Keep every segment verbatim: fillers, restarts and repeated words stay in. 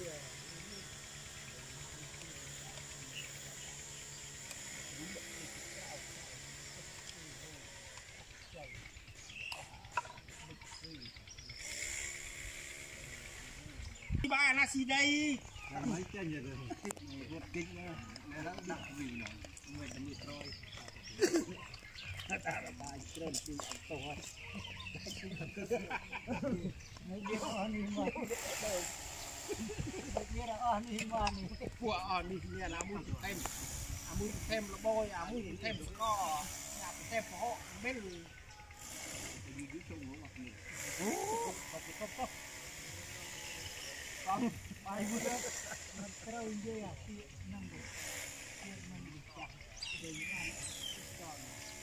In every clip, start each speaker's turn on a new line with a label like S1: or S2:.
S1: ba nasi đây
S2: mấy cái gì rồi một kính này nó nặng gì nữa người ta bị trôi nó ta là bài trơn đi ăn to mấy đứa ăn đi mà mấy đứa ăn đi mà của ăn đi nhà là mua thêm à mua thêm là bôi à mua thêm được co nhà thêm họ bên gì cái chung nó mặc gì không không bài vừa mình trâu như là tiệm năm mươi tiệm năm mươi chặt để làm tròn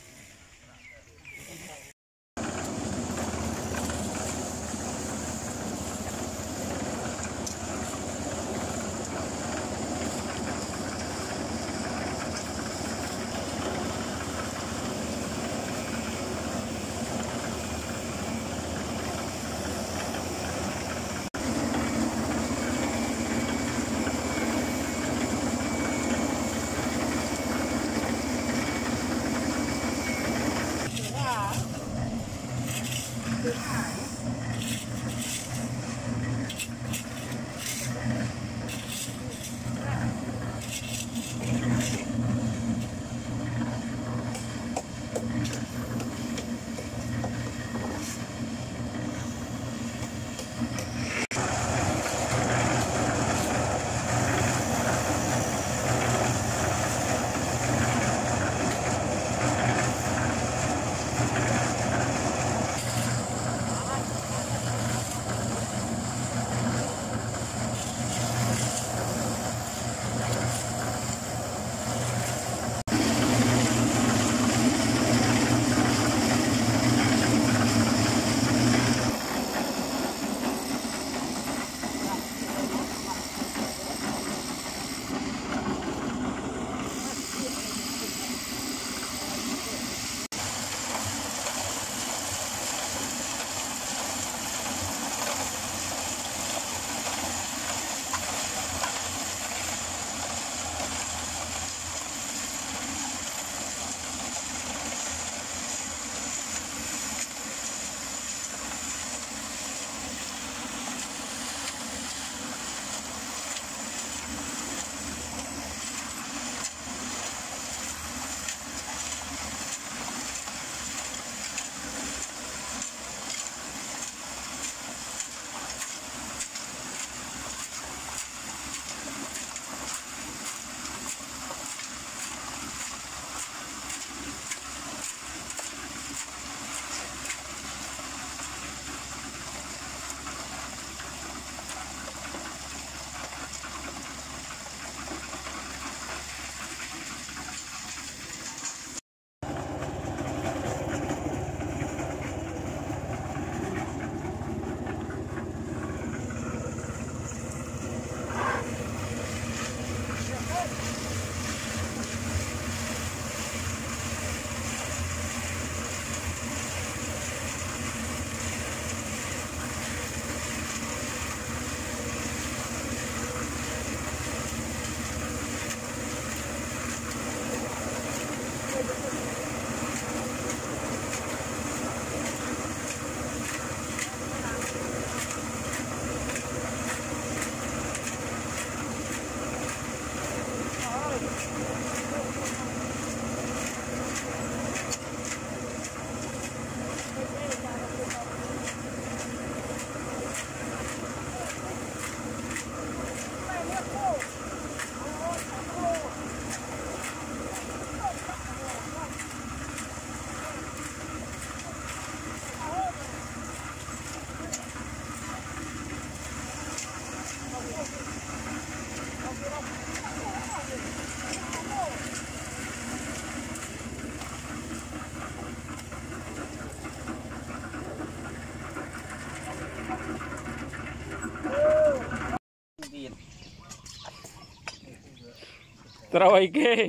S3: Trôi kê.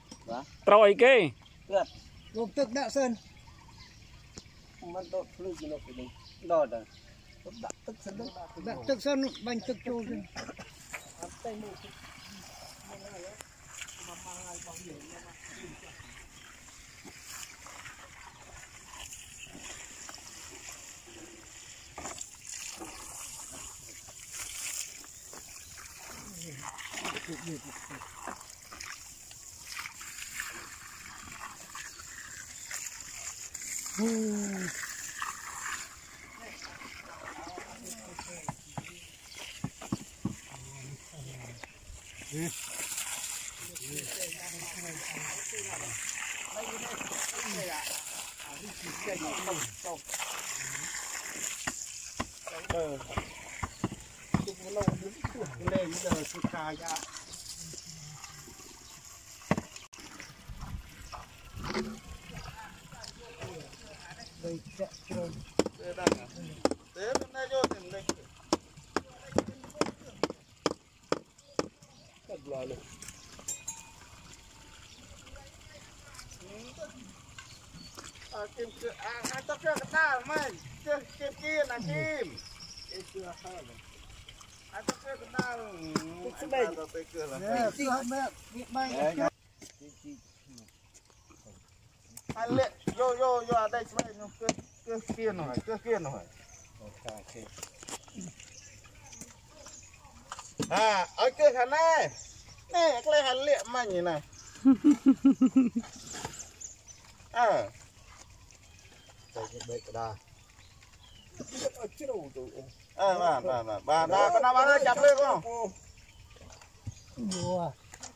S3: Trôi kê.
S2: Lục tức đạo sơn. Mất đột lưu gì nó phải đi. Đo rồi. Đạo tức sơn. Đạo tức sơn bánh tức trôi. tay một mà mang bao nhiêu mà Hmm. Ờ. Chúng nó lâu đứng lên giờ sự khai ra. Đây chạy rồi. Đây đang à. Thế bên đây vô tìm đây. Thật là luôn. À kim kia à anh tóc kia cái ta mày. Kia kia kia là kim. Kia kia hơn. Anh tóc kia cái ta. Cái đây. Cái kia là. Nè, kia mẹ, việc mày. Anh lệ vô vô vô ở đây mày nó kia kia kia rồi, kia kia rồi. Ok. À, ở kia thằng này. Nè, cái này lệ mày như này. À. Đây cái bệ đà. À, bà, bà, bà, bà, bà, con nào bà ơi, chặt lên không? Mua.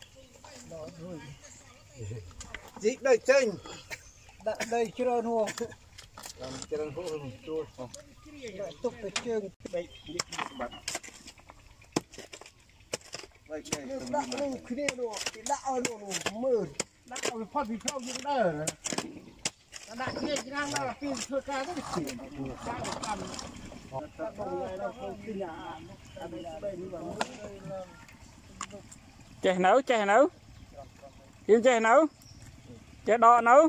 S2: Dị đây chênh. Đây chưa mua. Làm chưa hô hồn chua. Lại tục cái chương. Đây, đi bật. Đây, đây. Đạo lên kia đồ, cái đạo đồ mờ. Đạo phát vì sao những đờ này. Đạo kia chỉ đang là pin thưa ca rất là chỉ. Đạo cầm.
S3: Chè nấu, chè nấu. Kiếm chè nấu. Chè đọ nấu.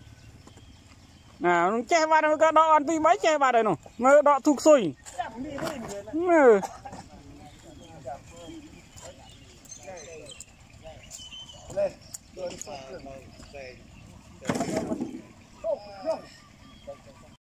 S3: Nào, chè vào nó có đọ ăn tí mấy chè vào đây nè. Ngơ đọ thuộc xùi. Ừ.
S2: Lên.